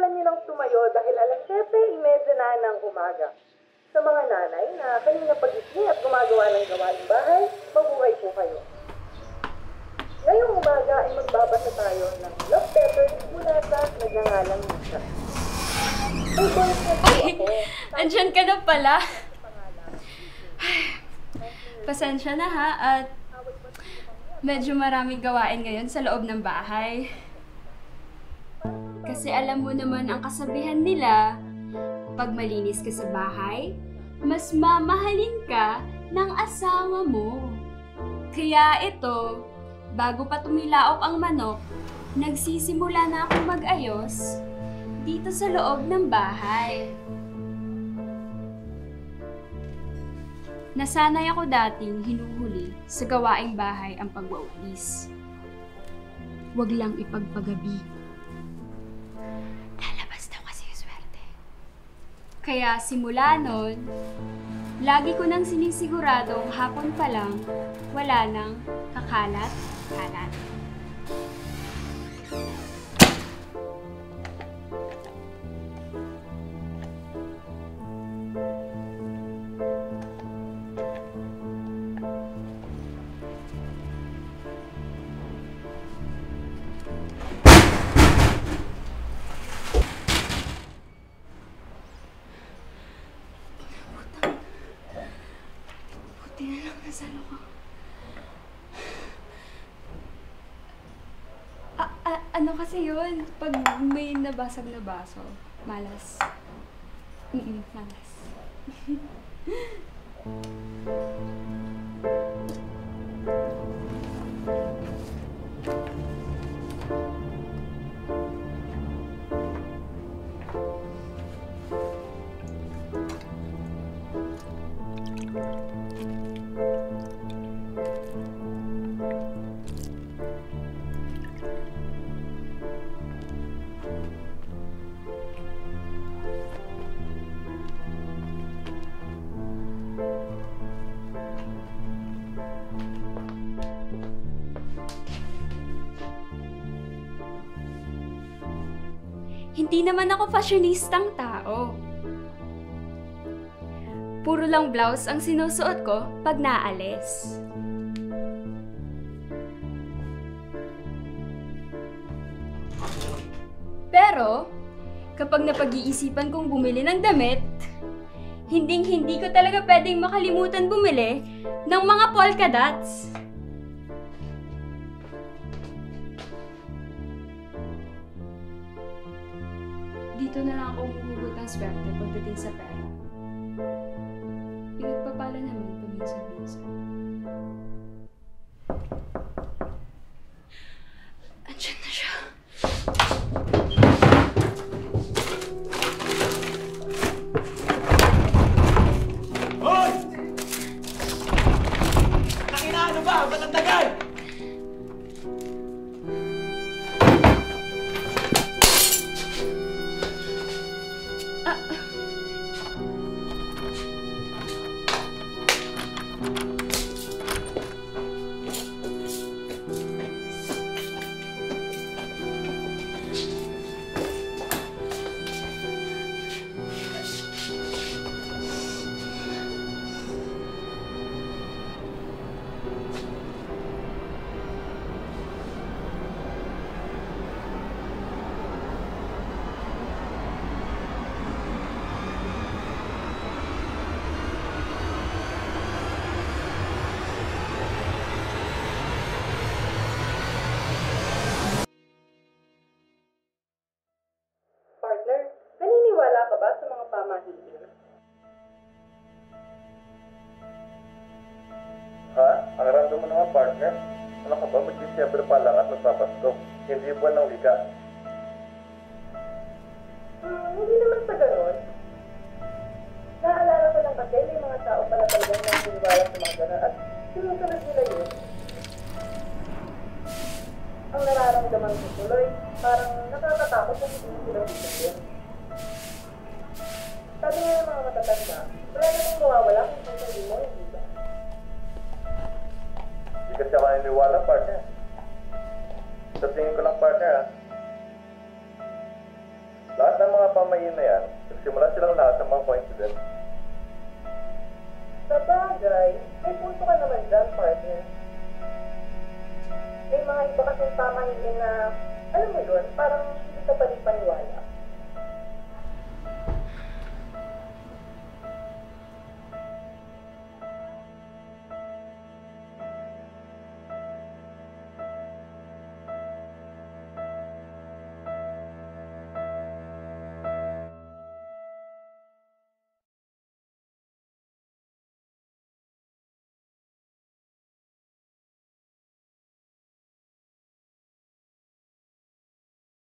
kailangan nyo lang tumayo dahil alas 7:30 na ng umaga. Sa mga nanay na kanina pagising at gumagawa ng gawaing bahay, mabuhay po kayo. Ngayong umaga ay magbabasa tayo ng love letter mula sa nagngangalang Nilsson. Ay, andyan ka na pala. Pasensya na ha, at medyo maraming gawain ngayon sa loob ng bahay. Kasi alam mo naman ang kasabihan nila, pag malinis ka sa bahay, mas mamahalin ka ng asawa mo. Kaya ito, bago pa tumilaok ang manok, nagsisimula na akong mag-ayos dito sa loob ng bahay. Nasanay ako dating hinuhuli sa gawaing bahay ang pagwawalis. Huwag lang ipagpagabi. Lalabas daw kasi yung swerte. Kaya simula nun, lagi ko nang sinisiguradong hapon pa lang, wala nang kakalat-kalat. Nasalo ko. Ano kasi yun? Pag may nabasag na baso, malas. Malas. Hindi naman ako fashionistang tao. Puro lang blouse ang sinusuot ko pag naalis. Pero, kapag napag-iisipan kong bumili ng damit, hinding-hindi ko talaga pwedeng makalimutan bumili ng mga polka dots. Dito na lang ako huhugot ng swerte pagdating sa pera. Pinagpapala naman paminsan-minsan. Andiyan na siya. Hoy! Nakinaano ba? Ba't ang tagal? Ha? Ang random mo naman, partner. Ano ka ba? Mag-Disyembre pa lang at magpapasko. Hindi buwan ng wika. Hindi naman sa ganon. Naalala ko lang kasi may mga tao pala talagang naniniwala sa mga ganon at sinusunod nila yun. Ang nararamdaman ko tuloy, parang nakakatakot kung hindi sila bibigyan. Sabi nga ng mga matatanda, wala namang mawawala kung hindi mo, hindi ba? Hindi kasi ako naniniwala, partner. Sa tingin ko lang, partner, ha? Lahat ng mga pamayin na yan, nagsimula silang lahat ng mga coincidence. Sa bagay, may punto ka naman dyan, partner. May mga iba kasing pamahiin na, alam mo yun, parang